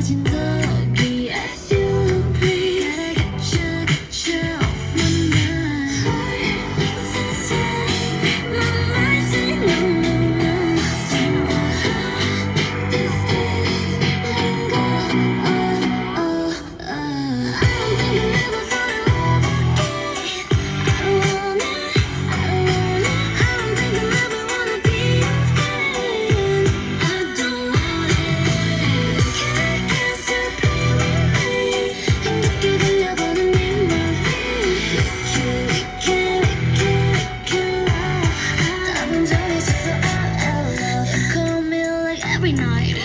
가진 덕이 SUV Gotta get you off my mind Since my mind say no, no, no Say no This is lingo I don't think you'll ever fall in love again I don't think you'll ever wanna be your friend I don't want it Can't stop playing with me 행복해 들려보는 네 말이 can't lie 답은 정해졌어 I love You call me like every night